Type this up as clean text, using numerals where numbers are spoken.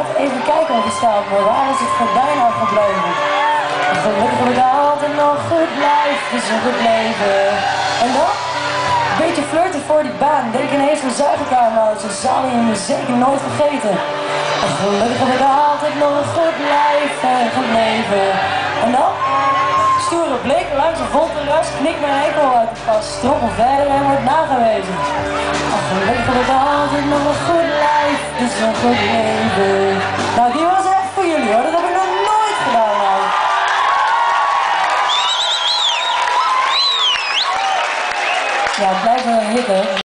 staat. Even kijken of het staat, maar waar is het gordijn nou gebleven? Gelukkig heb ik altijd nog goed lijf, dus een goed leven. En dan? Een beetje flirten voor die baan. Denk ineens van zuig ik aan, maar ze zal je me zeker nooit vergeten. Gelukkig heb ik altijd nog een goed lijf en een goed leven. En dan? Stoere blik langs een vol terras, knik mijn enkel uit de pas. Strommel verder en wordt nagewezen. Gelukkig heb ik altijd nog een goed lijf, dus een goed leven. Nou, die was echt voor jullie hoor, dat heb ik nog nooit gedaan nou. Ja, het blijft wel een hit hè.